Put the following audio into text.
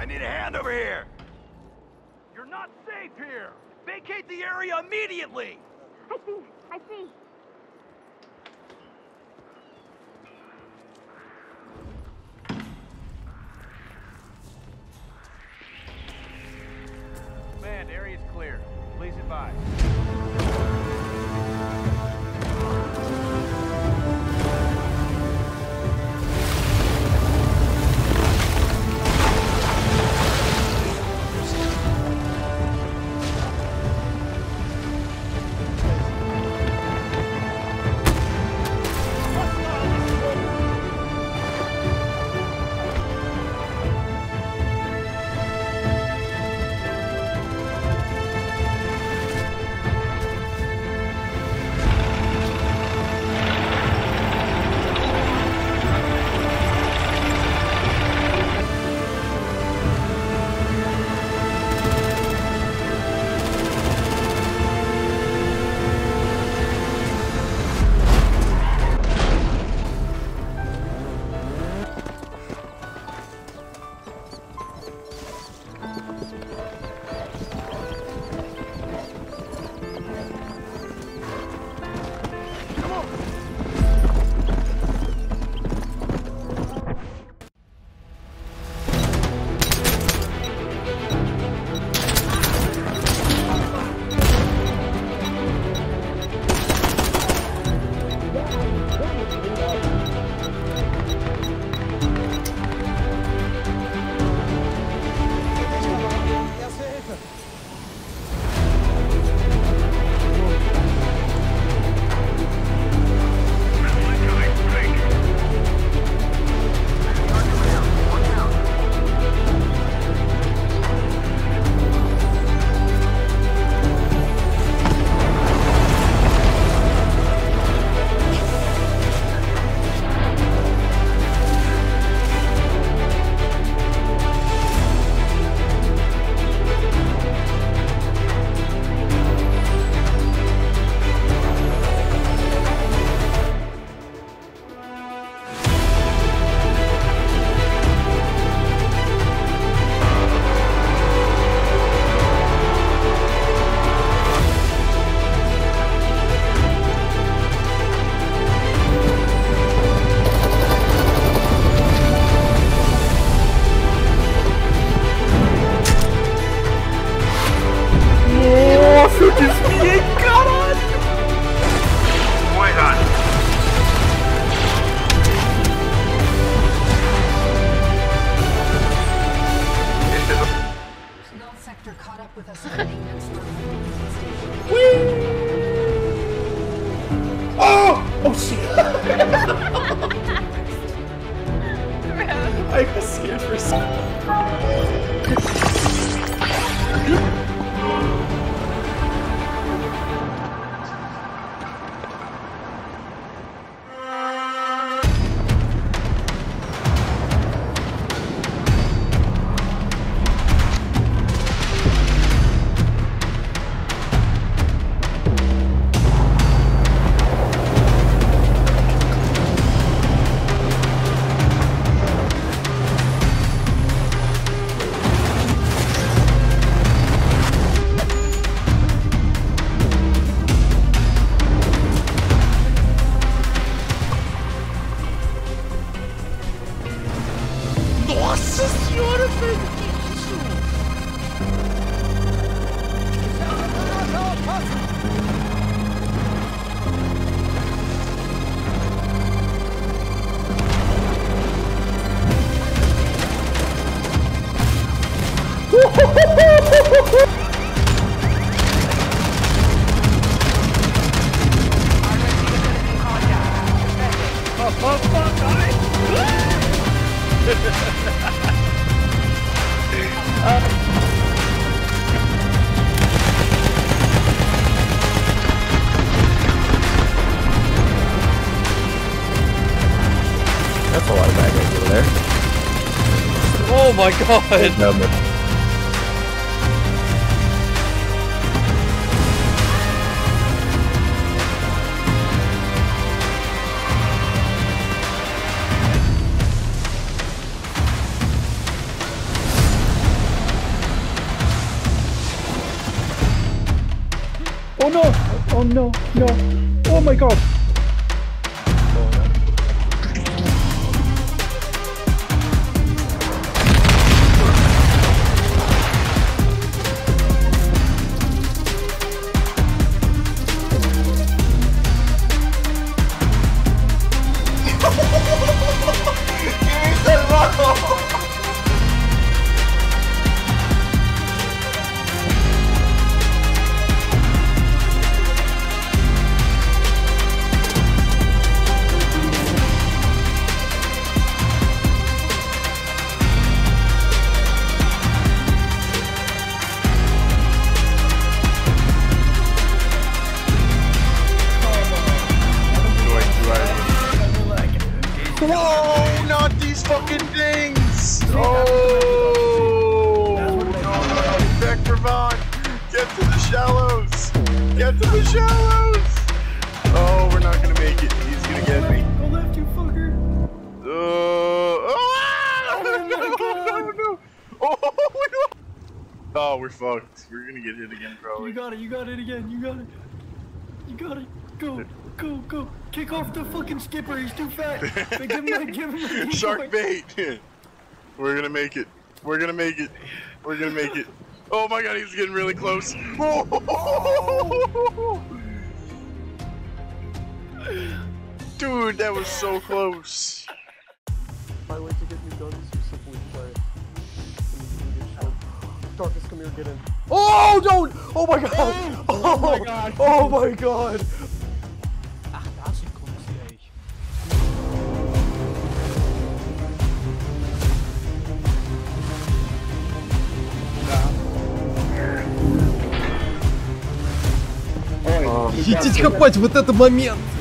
I need a hand over here! You're not safe here! Vacate the area immediately! I see. Command, area's clear. Please advise. Oh shit! I got scared for a second. Nossa senhora, velho! Que isso? That's a lot of bad guys over there. Oh my god! Number. Oh no! Oh no! No! Oh my god! Whoa, not these fucking things! Oh, no, back for Vaughn. Get to the shallows. Get to the shallows. Oh, we're not gonna make it. He's gonna get me. Go left, you fucker! Oh, no. Oh, no. Oh, we're fucked. We're gonna get hit again, probably. You got it again, you got it. You got it. Go. Kick off the fucking skipper, he's too fat. Give him a Shark bait. We're gonna make it. We're gonna make it. Oh my god, he's getting really close. Dude, that was so close. My way to get me done is to simply play. Darkness, come here, get in. Oh, don't! Oh my god! Oh my god! Oh my god! Ach, da ist ein Kunstjäger. Идите копать вот этот момент!